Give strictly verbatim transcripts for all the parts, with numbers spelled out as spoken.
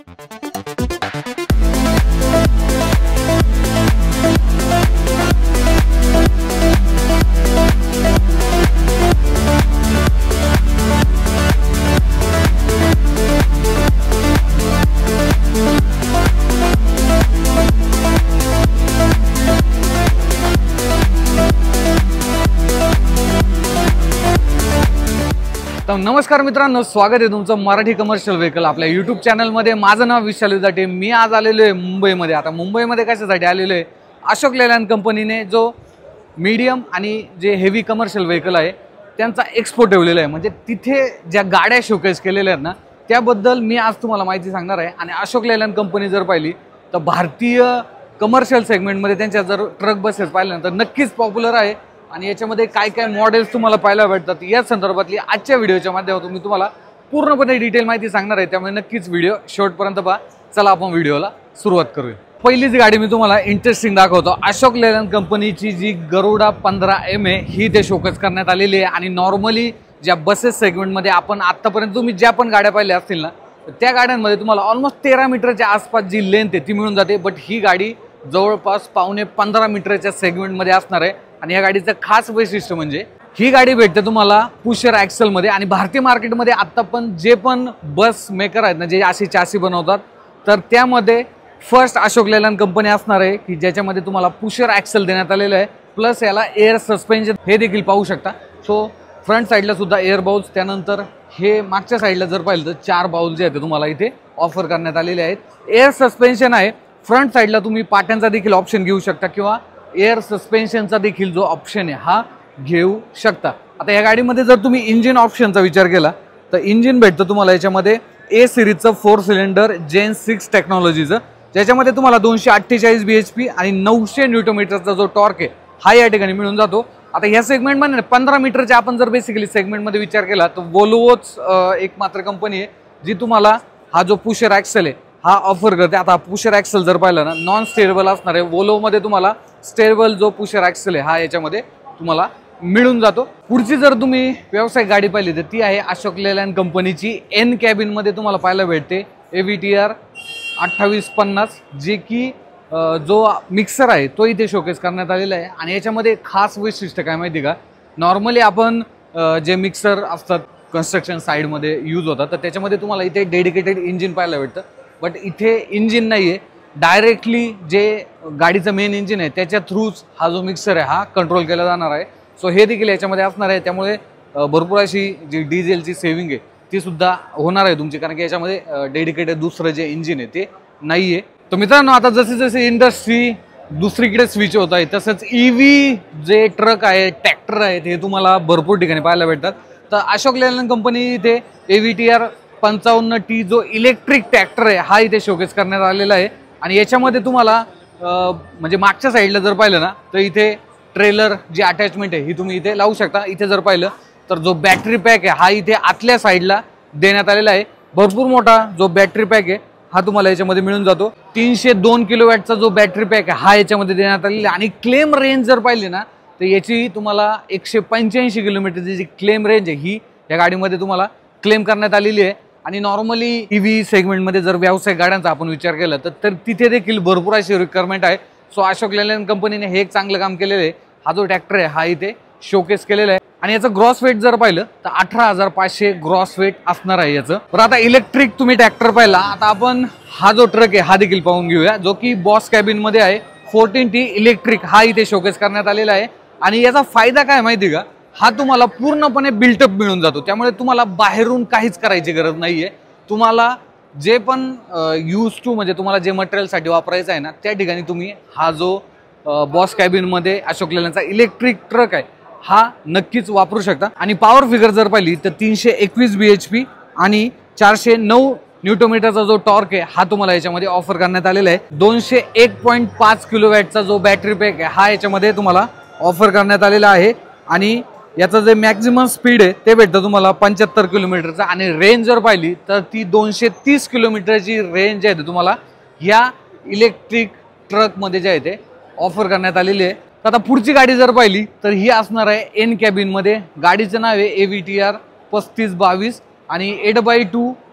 तर नमस्कार मित्रांनो, स्वागत आहे तुमचं मराठी कमर्शियल व्हेकल आपल्या यूट्यूब चॅनलमध्ये। माझं नाव विशाल विदाटे। मी आज आलेलो आहे मुंबईमध्ये। आता मुंबईमध्ये कशासाठी आलेलो आहे, अशोक लेलँड कंपनीने जो मीडियम आणि जे हेवी कमर्शियल व्हेकल आहे त्यांचा एक्सपो ठेवलेला आहे। म्हणजे तिथे ज्या गाड्या शोकेस केलेल्या आहेत ना, त्याबद्दल मी आज तुम्हाला माहिती सांगणार आहे। आणि अशोक लेलँड कंपनी जर पाहिली तर भारतीय कमर्शियल सेगमेंटमध्ये त्यांच्या जर ट्रक बसेस पाहिल्यानंतर नक्कीच पॉप्युलर आहे। आणि याच्यामध्ये काय काय मॉडेल्स तुम्हाला पाहायला भेटतात या संदर्भातली आजच्या व्हिडिओच्या माध्यमातून मी तुम्हाला पूर्णपणे डिटेल माहिती सांगणार आहे। त्यामुळे नक्कीच व्हिडिओ शेवटपर्यंत पहा। चला आपण व्हिडिओला सुरुवात करूया। पहिलीच गाडी मी तुम्हाला इंटरेस्टिंग दाखवतो। अशोक लेलँड कंपनीची जी गरुडा पंधरा एम ए ही ते शोकेस करण्यात आलेली आहे। आणि नॉर्मली ज्या बसेस सेगमेंटमध्ये आपण आतापर्यंत तुम्ही ज्या पण गाड्या पाहिल्या असतील ना, त्या गाड्यांमध्ये तुम्हाला ऑलमोस्ट तेरा मीटरच्या आसपास जी लेंथ आहे ती मिळून जाते। बट ही गाडी जवळपास पावणे पंधरा मीटरच्या सेगमेंटमध्ये असणार आहे। आणि या गाडीचं खास वैशिष्ट्य म्हणजे ही गाडी भेटते तुम्हाला पुशर ॲक्सल मध्ये। आणि भारतीय मार्केटमध्ये आता पण जे पण बस मेकर आहेत ना, जे अशी चासी बनवतात, तर त्यामध्ये फर्स्ट अशोक लेलँड कंपनी असणार आहे की ज्याच्यामध्ये तुम्हाला पुशर ॲक्सल देण्यात आलेलं आहे। प्लस याला एअर सस्पेन्शन हे देखील पाहू शकता। सो फ्रंट साईडला सुद्धा एअर बाउल्स, त्यानंतर हे मागच्या साईडला जर पाहिलं तर चार बाउल जे आहेत तुम्हाला इथे ऑफर करण्यात आलेले आहेत। एअर सस्पेन्शन आहे। फ्रंट साईडला तुम्ही पाट्यांचा देखील ऑप्शन घेऊ शकता किंवा एअर सस्पेन्शनचा देखील जो ऑप्शन आहे हा घेऊ शकता। आता या गाडीमध्ये जर तुम्ही इंजिन ऑप्शनचा विचार केला तर इंजिन भेटतं तुम्हाला याच्यामध्ये ए सिरीजचं फोर सिलेंडर जेन सिक्स टेक्नॉलॉजीचं, ज्याच्यामध्ये तुम्हाला दोनशे अठ्ठेचाळीस बी एच पी आणि नऊशे न्यूटोमीटरचा जो टॉर्क आहे हा या ठिकाणी मिळून जातो। आता ह्या सेगमेंटमध्ये पंधरा मीटरच्या आपण जर बेसिकली सेगमेंटमध्ये विचार केला तर वोल्वोच एक मात्र कंपनी आहे जी तुम्हाला हा जो पुशर ॲक्सल आहे हा ऑफर करते। आता पुशर ॲक्सल जर पाहिलं ना, नॉन स्टेरेबल असणार आहे। वोल्वोमध्ये तुम्हाला स्टेरेबल जो पुशर ॲक्सल आहे हा याच्यामध्ये तुम्हाला मिळून जातो। पुढची जर तुम्ही व्यावसायिक गाडी पाहिली तर ती आहे अशोक लेलँड कंपनीची एन कॅबिनमध्ये तुम्हाला पाहायला भेटते ए व्ही टी आर अठ्ठावीस पन्नास, जे की जो मिक्सर आहे तो इथे शोकेस करण्यात आलेला आहे। आणि याच्यामध्ये खास वैशिष्ट्य काय माहिती का, नॉर्मली आपण जे मिक्सर असतात कन्स्ट्रक्शन साईडमध्ये यूज होतात तर त्याच्यामध्ये तुम्हाला इथे डेडिकेटेड इंजिन पाहायला भेटतं। बट इथे इंजिन नाही आहे, डायरेक्टली जे गाडीचं मेन इंजिन आहे त्याच्या थ्रूच हा जो मिक्सर आहे हा कंट्रोल केला जाणार आहे। सो हे देखील याच्यामध्ये असणार आहे। त्यामुळे भरपूर अशी जी डिझेलची सेव्हिंग आहे ती सुद्धा होणार आहे तुमची, कारण की याच्यामध्ये डेडिकेटेड दुसरं जे इंजिन आहे ते नाही आहे। तर मित्रांनो, आता जसे जसे इंडस्ट्री दुसरीकडे स्विच होत आहे तसंच ई व्ही जे ट्रक आहे, ट्रॅक्टर आहेत, हे तुम्हाला भरपूर ठिकाणी पाहायला भेटतात। तर अशोक लेलँड कंपनी इथे ए व्ही टी आर पंचावन्न टी जो इलेक्ट्रिक ट्रॅक्टर आहे हा इथे शोकेस करण्यात आलेला आहे। आणि याच्यामध्ये तुम्हाला म्हणजे मागच्या साईडला जर पाहिलं ना तर इथे ट्रेलर जी अटॅचमेंट आहे ही तुम्ही इथे लावू शकता। इथे जर पाहिलं तर जो बॅटरी पॅक आहे हा इथे आतल्या साईडला देण्यात आलेला आहे। भरपूर मोठा जो बॅटरी पॅक आहे हा तुम्हाला याच्यामध्ये मिळून जातो। तीनशे दोन किलो वॅटचा जो बॅटरी पॅक आहे हा याच्यामध्ये देण्यात आलेला आहे। आणि क्लेम रेंज जर पाहिली ना तर याची तुम्हाला एकशे पंच्याऐंशी किलोमीटरची जी क्लेम रेंज आहे ही या गाडीमध्ये तुम्हाला क्लेम करण्यात आलेली आहे। आणि नॉर्मली ई व्ही सेगमेंटमध्ये जर व्यावसायिक गाड्यांचा आपण विचार केला तर तर तिथे देखील भरपूर अशी रिक्वायरमेंट आहे। सो अशोक लेलँड कंपनीने हे एक चांगलं काम केलेलं आहे। हा जो ट्रॅक्टर आहे हा इथे शोकेस केलेला आहे। आणि याचं ग्रॉस वेट जर पाहिलं तर अठरा हजार पाचशे ग्रॉस वेट असणार आहे याचं। तर आता इलेक्ट्रिक तुम्ही ट्रॅक्टर पाहिला, आता आपण हा जो ट्रक आहे हा देखील पाहून घेऊया, जो की बॉस कॅबिनमध्ये आहे। फोर्टीन टी इलेक्ट्रिक हा इथे शोकेस करण्यात आलेला आहे। आणि याचा फायदा काय माहिती का, हा तुम्हाला पूर्णपणे बिल्टअप मिळून जातो। त्यामुळे तुम्हाला बाहेरून काहीच करायची गरज नाहीये। तुम्हाला जे पण यूज टू म्हणजे तुम्हाला जे मटेरियलसाठी वापरायचं आहे ना त्या ठिकाणी तुम्ही हा जो बॉस कॅबिनमध्ये अशोक लेलँडचा इलेक्ट्रिक ट्रक आहे हा नक्कीच वापरू शकता। आणि पॉवर फिगर जर पाहिली तर तीनशे एकवीस बी एच पी आणि चारशे नऊ न्यूटोमीटरचा जो टॉर्क आहे हा तुम्हाला याच्यामध्ये ऑफर करण्यात आलेला आहे। दोनशे एक पॉईंट पाच किलो वॅटचा जो बॅटरी पॅक आहे हा याच्यामध्ये तुम्हाला ऑफर करण्यात आलेला आहे। आणि याचं जे मॅक्झिमम स्पीड आहे ते भेटतं तुम्हाला पंच्याहत्तर किलोमीटरचा। आणि रेंज जर पाहिली तर ती दोनशे तीस किलोमीटरची रेंज आहे तुम्हाला या इलेक्ट्रिक ट्रकमध्ये जे आहे ते ऑफर करण्यात आलेली आहे। आता पुढची गाडी जर पाहिली तर ही असणार आहे एन कॅबिनमध्ये। गाडीचं नाव आहे ए व्ही टी आर पस्तीस बावीस आणि eight by two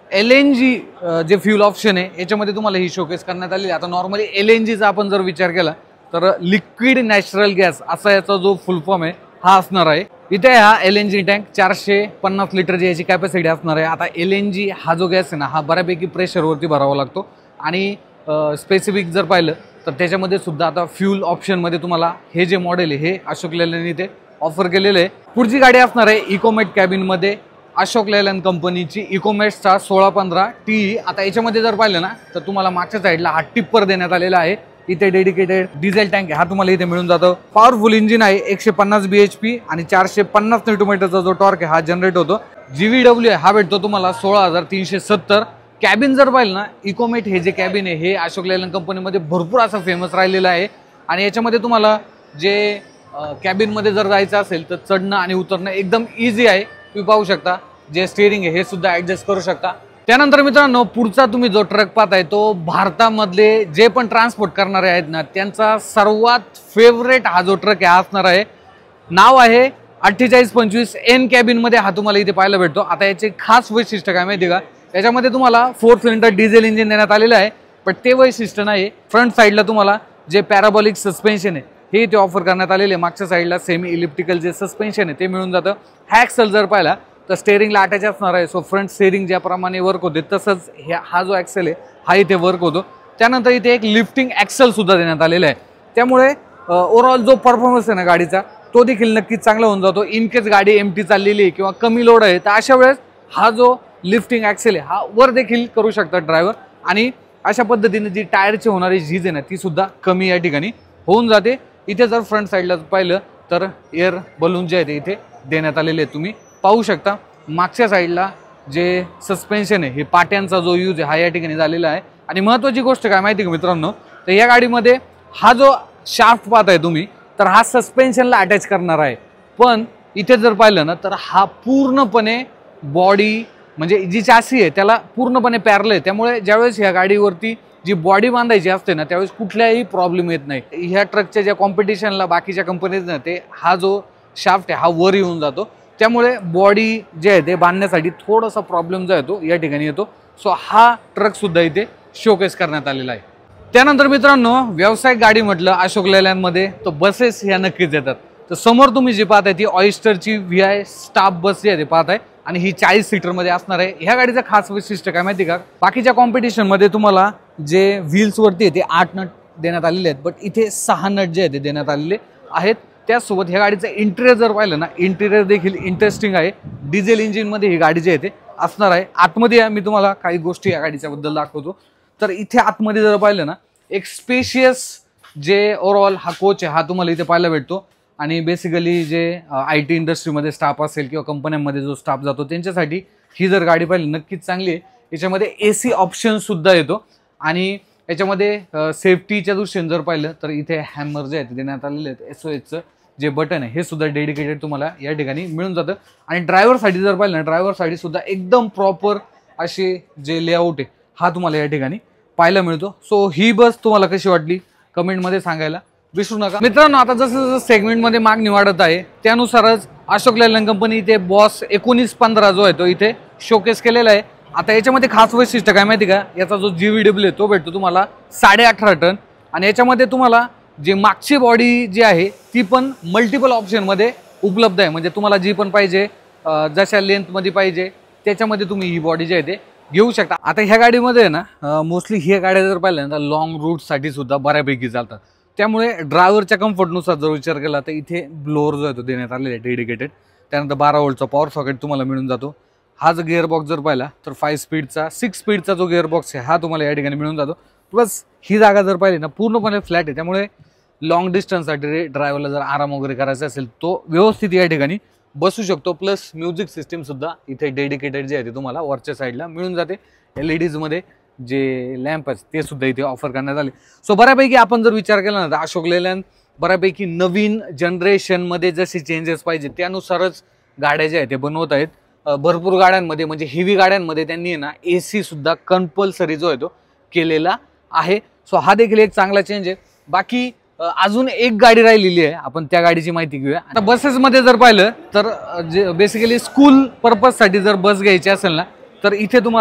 L N G जे फ्यूल ऑप्शन आहे याच्यामध्ये तुम्हाला ही शोकेस करण्यात आली. आता नॉर्मली एल एन जीचा आपण जर विचार केला तर लिक्विड नॅचरल गॅस असा याचा जो फुल फॉर्म आहे हा असणार आहे. इथे हा एल एन जी टँक चारशे पन्नास लिटरची याची कॅपॅसिटी असणार आहे. आता एल एन जी हा जो गॅस आहे ना हा बऱ्यापैकी प्रेशरवरती भरावा लागतो आणि स्पेसिफिक जर पाहिलं तर त्याच्यामध्ये सुद्धा आता फ्यूल ऑप्शनमध्ये तुम्हाला हे जे मॉडेल आहे हे अशोक लेलँड इथे ऑफर केलेलं आहे. पुढची गाडी असणार आहे इकोमेट कॅबिनमध्ये अशोक लेलँड कंपनीची इकोमेट्सचा सोळा पंधरा टी. आता याच्यामध्ये जर पाहिलं ना तर तुम्हाला मागच्या साईडला हा टिप्पर देण्यात आलेला आहे. इथे डेडिकेटेड डिझेल टँक हा तुम्हाला इथे मिळून जातो. पॉवरफुल इंजिन आहे एकशे पन्नास बी एच पी आणि चारशे पन्नास न्यूटनमीटरचा जो टॉर्क आहे हा जनरेट होतो. जी व्ही डब्ल्यू आहे हा भेटतो तुम्हाला सोळा हजार तीनशे सत्तर. कॅबिन जर पाहिलं ना इकोमेट हे जे कॅबिन आहे हे अशोक लेलँड कंपनीमध्ये भरपूर असं फेमस राहिलेलं आहे आणि याच्यामध्ये तुम्हाला जे कॅबिनमध्ये जर जायचं असेल तर चढणं आणि उतरणं एकदम इझी आहे. तुम्ही पाहू शकता जे स्टिअरिंग आहे हे सुद्धा ऍडजस्ट करू शकता. त्यानंतर मित्रांनो पुढचा तुम्ही जो ट्रक पाहताय तो भारतामधले जे पण ट्रान्सपोर्ट करणारे आहेत ना त्यांचा सर्वात फेवरेट हा जो ट्रक आहे असणार आहे. नाव आहे अठ्ठेचाळीस पंचवीस एन कॅबिनमध्ये हा तुम्हाला इथे पाहायला भेटतो. आता याचे खास वैशिष्ट्य काय माहिती का, याच्यामध्ये तुम्हाला फोर सिलेंडर डिझेल इंजिन देण्यात आलेलं आहे पण ते वैशिष्ट्य नाही. फ्रंट साईडला तुम्हाला जे पॅराबॉलिक सस्पेन्शन आहे हे इथे ऑफर करण्यात आलेले आहे. मागच्या साईडला सेमी इलिप्टिकल जे सस्पेन्शन आहे ते मिळून जातं. हॅक्सल जर पाहिला तर स्टेअरिंगला अटॅच असणार आहे. सो फ्रंट स्टेअरिंग ज्याप्रमाणे वर्क होते तसंच ह्या हा जो ॲक्सेल आहे हा इथे वर्क होतो. त्यानंतर इथे एक लिफ्टिंग ॲक्सेल सुद्धा देण्यात आलेला आहे. त्यामुळे ओव्हरऑल जो परफॉर्मन्स आहे ना गाडीचा तो देखील नक्कीच चांगला होऊन जातो. इन केस गाडी एमटी चाललेली आहे किंवा कमी लोड आहे तर अशा वेळेस हा जो लिफ्टिंग ॲक्सेल आहे हा वर देखील करू शकतात ड्रायव्हर आणि अशा पद्धतीने जी टायरची होणारी झीज आहे ना ती सुद्धा कमी या ठिकाणी होऊन जाते. इथे जर फ्रंट साईडला पाहिलं तर एअर बलून जे आहे ते इथे देण्यात आलेले आहेत. तुम्ही पाहू शकता मागच्या साईडला जे सस्पेन्शन आहे हे पाट्यांचा जो यूज आहे हा या ठिकाणी झालेला आहे. आणि महत्त्वाची गोष्ट काय माहिती का मित्रांनो, तर या गाडीमध्ये हा जो शाफ्ट पाहताय तुम्ही तर हा सस्पेन्शनला अटॅच करणार आहे. पण इथे जर पाहिलं ना तर हा पूर्णपणे बॉडी म्हणजे जी चासी आहे त्याला पूर्णपणे पॅरल आहे. त्यामुळे ज्यावेळेस ह्या गाडीवरती जी बॉडी बांधायची असते ना त्यावेळेस कुठल्याही प्रॉब्लेम येत नाही. ह्या ट्रकच्या ज्या कॉम्पिटिशनला बाकीच्या कंपनीज ना ते हा जो शाफ्ट आहे हा वर येऊन जातो. त्यामुळे बॉडी जे आहे ते बांधण्यासाठी थोडासा प्रॉब्लेम जो आहे तो या ठिकाणी येतो. सो हा ट्रक सुद्धा इथे शोकेस करण्यात आलेला आहे. त्यानंतर मित्रांनो व्यावसायिक गाडी म्हटलं अशोक लेलँडमध्ये तो बसेस ह्या नक्कीच येतात. तर समोर तुम्ही जी पाहताय ती ऑयस्टरची व्ही आय स्टाफ बस जी आहे ते पाहताय आणि ही चाळीस सीटरमध्ये असणार आहे. ह्या गाडीचं खास वैशिष्ट्य काय माहिती का, बाकीच्या कॉम्पिटिशनमध्ये तुम्हाला जे व्हील्सवरती आहे ते आठ नट देण्यात आलेले आहेत बट इथे सहा नट जे आहे ते देण्यात आलेले आहेत. त्याचसोबत ह्या गाडीचं इंटिरियर जर पाहिलं ना इंटिरियर देखील इंटरेस्टिंग आहे. डिझेल इंजिनमध्ये ही गाडी जी आहे ते असणार आहे. आतमध्ये मी तुम्हाला काही गोष्टी या गाडीच्याबद्दल दाखवतो. तर इथे आतमध्ये जर पाहिलं ना एक स्पेशियस जे ओव्हरऑल हा कोच आहे हा तुम्हाला इथे पाहायला भेटतो. आणि बेसिकली जे आय टी इंडस्ट्रीमध्ये स्टाफ असेल किंवा कंपन्यांमध्ये जो स्टाफ जातो त्यांच्यासाठी ही जर गाडी पाहिली नक्कीच चांगली आहे. याच्यामध्ये ए सी ऑप्शन सुद्धा येतो आणि याच्यामध्ये सेफ्टीच्या दृष्टीने जर पाहिलं तर इथे हॅमर जे आहे ते देण्यात आलेले आहेत. एस ओ एचचं जे बटन आहे हे सुद्धा डेडिकेटेड तुम्हाला या ठिकाणी मिळून जातं. आणि ड्रायव्हरसाठी जर पाहिलं ना ड्रायव्हरसाठी सुद्धा एकदम प्रॉपर असे जे लेआउट आहे हा तुम्हाला या ठिकाणी पाहायला मिळतो. सो ही बस तुम्हाला कशी वाटली कमेंटमध्ये सांगायला विसरू नका. मित्रांनो आता जसं जसं सेगमेंटमध्ये मागणी वाढत आहे त्यानुसारच अशोक लेलँड कंपनी इथे बॉस एकोणीस पंधरा जो आहे तो इथे शोकेस केलेला आहे. आता याच्यामध्ये खास वैशिष्ट्य काय माहिती का, याचा जो जी व्ही डब्ल्यू आहे तो भेटतो तुम्हाला साडे अठरा टन आणि याच्यामध्ये तुम्हाला जी मागची बॉडी जी आहे ती पण मल्टिपल ऑप्शनमध्ये उपलब्ध आहे. म्हणजे तुम्हाला जी पण पाहिजे जशा लेंथमध्ये पाहिजे त्याच्यामध्ये तुम्ही ही बॉडी जी आहे ते घेऊ शकता. आता ह्या गाडीमध्ये ना मोस्टली ह्या गाड्या जर पाहिल्या ना लॉंग रूटसाठी सुद्धा बऱ्यापैकी चालतात. त्यामुळे ड्रायव्हरच्या कम्फर्टनुसार जर विचार केला तर इथे ब्लोअर जो आहे तो देण्यात आलेला आहे डेडिकेटेड. त्यानंतर बारा वोल्टचा पॉवर सॉकेट तुम्हाला मिळून जातो. हा जर गिअरबॉक्स जर पाहिला तर फाईव्ह स्पीडचा सिक्स स्पीडचा जो गिअरबॉक्स आहे हा तुम्हाला या ठिकाणी मिळून जातो. प्लस ही जागा जर पाहिली ना पूर्णपणे फ्लॅट आहे. त्यामुळे लॉंग डिस्टन्ससाठी ड्रायव्हरला जर आराम वगैरे करायचा असेल तो व्यवस्थित या ठिकाणी बसू शकतो. प्लस म्युझिक सिस्टीम सुद्धा इथे डेडिकेटेड जे आहे ते तुम्हाला वरच्या साईडला मिळून जाते. एल ई डीजमध्ये जे लॅम्प आहेत ते सुद्धा इथे ऑफर करण्यात आले. सो बऱ्यापैकी आपण जर विचार केला ना तर अशोक लेलँड बऱ्यापैकी नवीन जनरेशनमध्ये जसे चेंजेस पाहिजे त्यानुसारच गाड्या ज्या आहेत ते बनवत आहेत. भरपूर गाड्यांमध्ये म्हणजे हेवी गाड्यांमध्ये त्यांनी ना ए सी सुद्धा कंपल्सरी जो आहे तो केलेला आहे. सो हा देखील एक चांगला चेंज आहे. बाकी अजून एक गाडी राहिलेली आहे आपण त्या गाडीची माहिती घेऊया. आता बसेसमध्ये जर पाहिलं तर जे बेसिकली स्कूल पर्पजसाठी जर बस घ्यायची असेल ना तर इथे तुम्हाला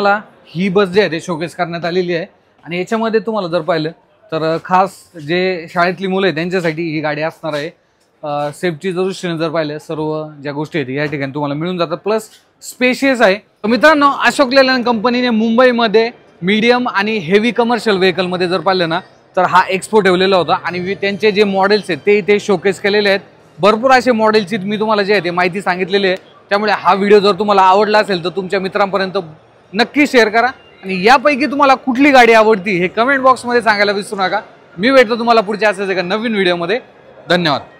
ही बस जी आहे ते शोकेस करण्यात आलेली आहे आणि याच्यामध्ये तुम्हाला जर पाहिलं तर खास जे शाळेतली मुलं आहेत त्यांच्यासाठी ही गाडी असणार आहे। सेफ्टीच्या दृष्टीने जर पाहिलं सर्व ज्या गोष्टी आहेत या ठिकाणी तुम्हाला मिळून जातात, प्लस स्पेशियस आहे। तर मित्रांनो, अशोक लेलँड कंपनीने मुंबईमध्ये मीडियम आणि हेवी कमर्शियल व्हेकलमध्ये जर पाहिलं ना तर हा एक्सपो ठेवलेला होता आणि त्यांचे जे मॉडेल्स आहेत ते इथे शोकेस केलेले आहेत। भरपूर असे मॉडेलची मी तुम्हाला जे आहे ते माहिती सांगितलेली आहे, त्यामुळे हा व्हिडिओ जर तुम्हाला आवडला असेल तर तुमच्या मित्रांपर्यंत नक्की शेअर करा आणि यापैकी तुम्हाला कुठली गाडी आवडती हे कमेंट बॉक्समध्ये सांगायला विसरू नका। मी भेटतो तुम्हाला पुढच्या असेच एका नवीन व्हिडिओमध्ये। धन्यवाद।